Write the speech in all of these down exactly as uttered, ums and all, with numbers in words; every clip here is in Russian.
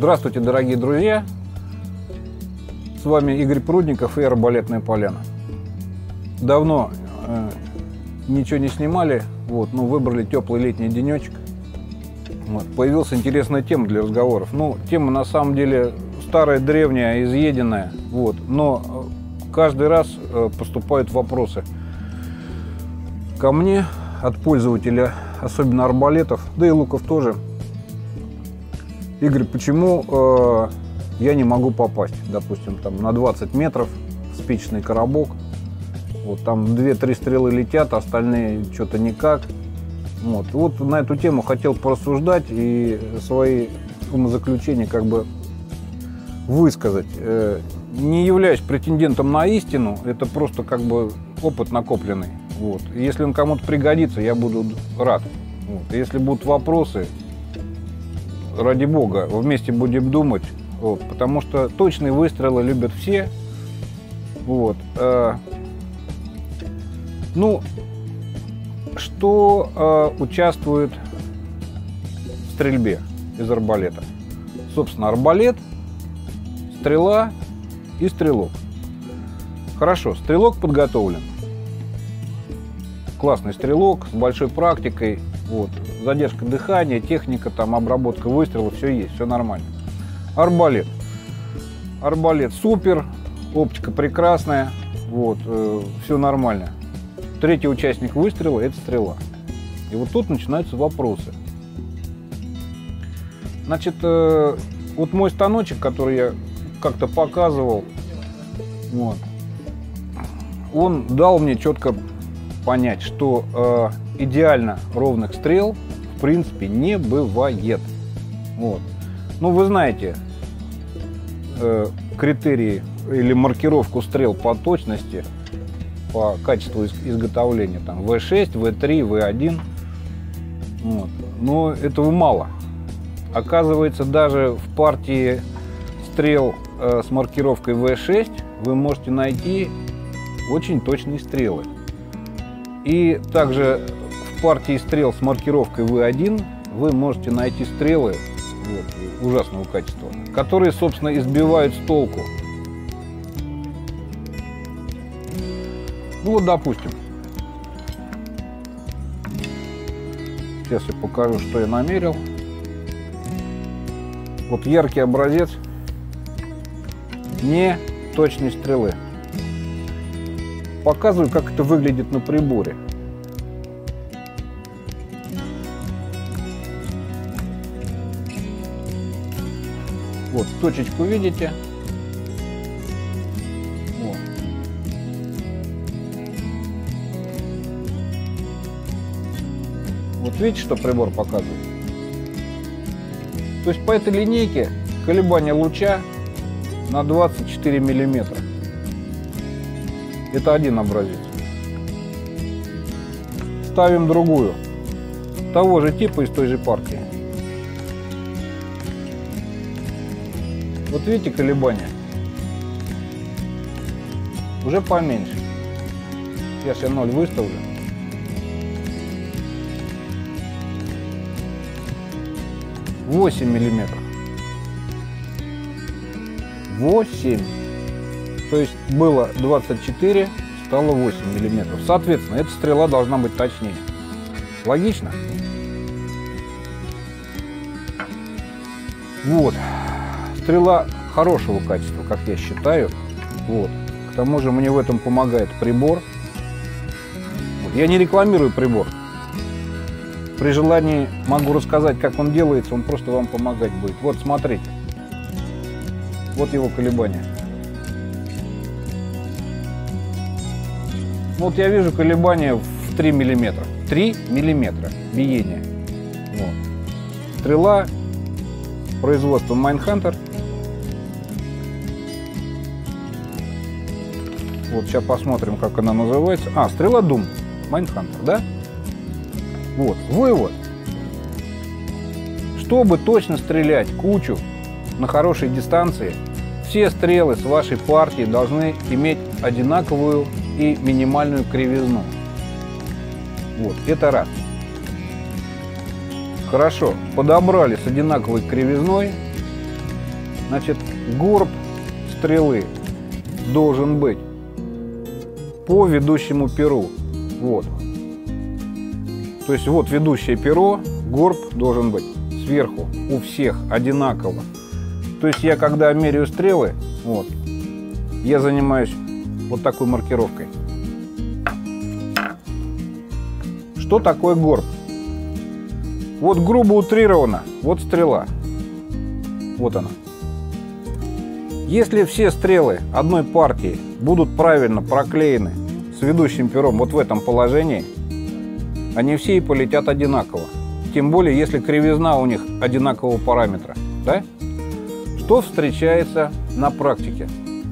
Здравствуйте, дорогие друзья! С вами Игорь Прудников и Арбалетная поляна. Давно э, ничего не снимали, вот, но выбрали теплый летний денечек. Вот, появилась интересная тема для разговоров. Ну, тема на самом деле старая, древняя, изъеденная, вот, но каждый раз э, поступают вопросы ко мне от пользователя, особенно арбалетов, да и луков тоже. Игорь, почему э, я не могу попасть, допустим, там на двадцать метров в спичечный коробок, вот там две-три стрелы летят, остальные что-то никак. Вот. вот на эту тему хотел порассуждать и свои умозаключения как бы высказать. Э, не являюсь претендентом на истину, это просто как бы опыт накопленный. Вот. Если он кому-то пригодится, я буду рад. Вот. Если будут вопросы, ради бога, вместе будем думать, вот, потому что точные выстрелы любят все. Вот. Э, ну, что э, участвует в стрельбе из арбалета? Собственно, арбалет, стрела и стрелок. Хорошо, стрелок подготовлен. Классный стрелок с большой практикой. Вот. Задержка дыхания, техника, там, обработка выстрела, все есть, все нормально. Арбалет. Арбалет супер, оптика прекрасная, вот, э, все нормально. Третий участник выстрела – это стрела. И вот тут начинаются вопросы. Значит, э, вот мой станочек, который я как-то показывал, вот, он дал мне четко понять, что э, идеально ровных стрел в принципе не бывает. Вот. Ну, вы знаете э, критерии или маркировку стрел по точности, по качеству изготовления, там вэ шесть, вэ три, вэ один. Вот. Но этого мало. Оказывается, даже в партии стрел э, с маркировкой вэ шесть вы можете найти очень точные стрелы. И также в партии стрел с маркировкой вэ один вы можете найти стрелы вот, ужасного качества, которые, собственно, избивают с толку. Ну вот, допустим, сейчас я покажу, что я намерил. Вот яркий образец не точной стрелы. Показываю, как это выглядит на приборе. Вот, точечку видите? Вот. Вот видите, что прибор показывает? То есть по этой линейке колебания луча на двадцать четыре миллиметра. Это один образец. Ставим другую, того же типа из той же партии. Вот видите колебания? Уже поменьше. Сейчас я ноль выставлю. восемь миллиметров. восемь. То есть было двадцать четыре, стало восемь миллиметров. Соответственно, эта стрела должна быть точнее. Логично? Вот. Стрела хорошего качества, как я считаю. Вот. К тому же мне в этом помогает прибор. Вот. Я не рекламирую прибор. При желании могу рассказать, как он делается, он просто вам помогать будет. Вот, смотрите. Вот его колебания. Вот я вижу колебания в три миллиметра. три миллиметра биения. Вот. Стрела производства Майнхантер. Вот сейчас посмотрим, как она называется. А, стрела Doom. Майнхантер, да? Вот. Вывод. Чтобы точно стрелять кучу на хорошей дистанции, все стрелы с вашей партии должны иметь одинаковую и минимальную кривизну. Вот, это раз. Хорошо, подобрали с одинаковой кривизной. Значит, горб стрелы должен быть по ведущему перу. Вот. То есть вот ведущее перо, горб должен быть сверху у всех одинаково. То есть я когда меряю стрелы, вот, я занимаюсь вот такой маркировкой. Что такое горб? Вот грубо утрировано, вот стрела. Вот она. Если все стрелы одной партии будут правильно проклеены с ведущим пером вот в этом положении, они все и полетят одинаково. Тем более, если кривизна у них одинакового параметра. Да? Что встречается на практике?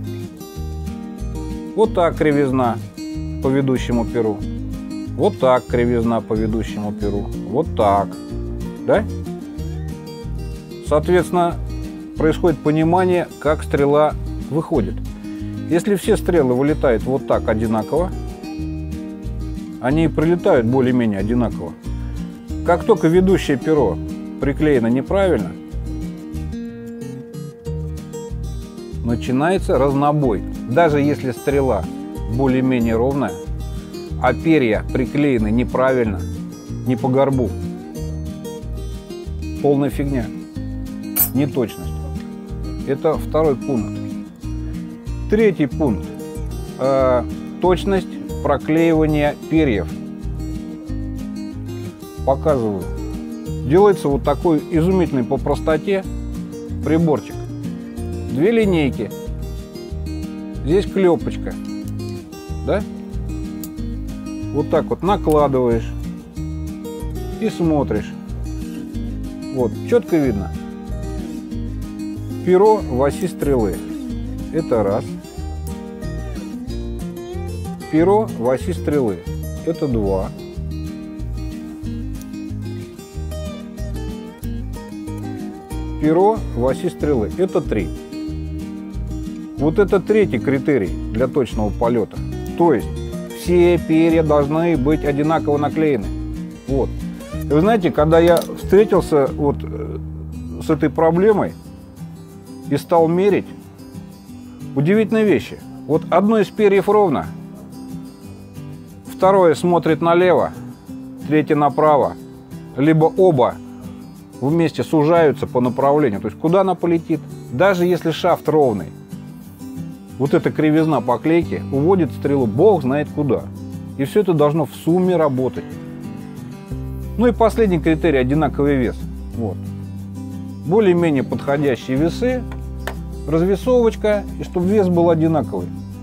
Вот так кривизна по ведущему перу. Вот так кривизна по ведущему перу. Вот так. Да? Соответственно, происходит понимание, как стрела выходит. Если все стрелы вылетают вот так одинаково, они и прилетают более-менее одинаково. Как только ведущее перо приклеено неправильно, начинается разнобой. Даже если стрела более-менее ровная, а перья приклеены неправильно, не по горбу, полная фигня, неточность. Это второй пункт. Третий пункт. Э, точность проклеивания перьев. Показываю. Делается вот такой изумительный по простоте приборчик. Две линейки. Здесь клепочка. Да? Вот так вот накладываешь и смотришь. Вот, четко видно. Перо в оси стрелы. Это раз. Перо в оси стрелы. Это два. Перо в оси стрелы. Это три. Вот это третий критерий для точного полета. То есть все перья должны быть одинаково наклеены. Вот. И вы знаете, когда я встретился вот с этой проблемой и стал мерить, удивительные вещи. Вот одно из перьев ровно, второе смотрит налево, третье направо, либо оба вместе сужаются по направлению. То есть куда она полетит? Даже если шафт ровный, вот эта кривизна поклейки уводит стрелу бог знает куда. И все это должно в сумме работать. Ну и последний критерий – одинаковый вес. Вот. Более-менее подходящие весы, развесовочка, и чтобы вес был одинаковый.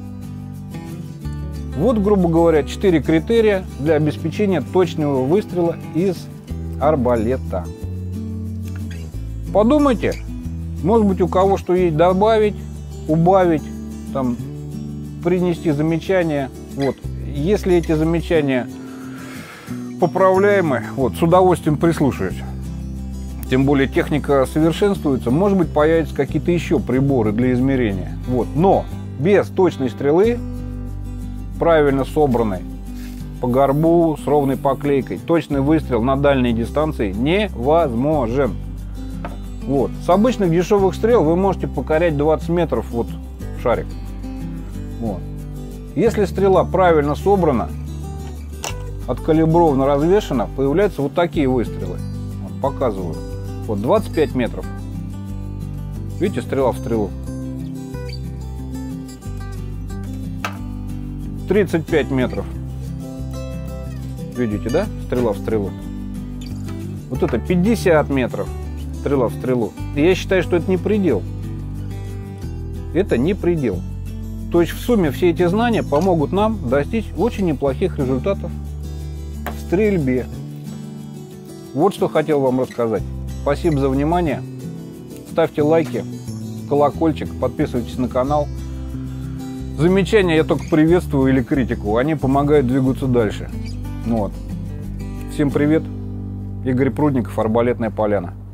Вот, грубо говоря, четыре критерия для обеспечения точного выстрела из арбалета. Подумайте, может быть, у кого что есть добавить, убавить, там, принести замечания. Вот. Если эти замечания поправляемы, вот, с удовольствием прислушаюсь. Тем более техника совершенствуется, может быть, появятся какие-то еще приборы для измерения. Вот. Но без точной стрелы, правильно собранной, по горбу, с ровной поклейкой, точный выстрел на дальней дистанции невозможен. Вот. С обычных дешевых стрел вы можете покорять двадцать метров вот, в шарик. Вот. Если стрела правильно собрана, откалибрована, развешена, появляются вот такие выстрелы. Вот, показываю. Вот двадцать пять метров. Видите, стрела в стрелу. тридцать пять метров. Видите, да? Стрела в стрелу. Вот это пятьдесят метров. Стрела в стрелу. И я считаю, что это не предел. Это не предел. То есть в сумме все эти знания помогут нам достичь очень неплохих результатов в стрельбе. Вот что хотел вам рассказать. Спасибо за внимание. Ставьте лайки, колокольчик, подписывайтесь на канал. Замечания я только приветствую или критику. Они помогают двигаться дальше. Вот. Всем привет. Игорь Прудников, Арбалетная поляна.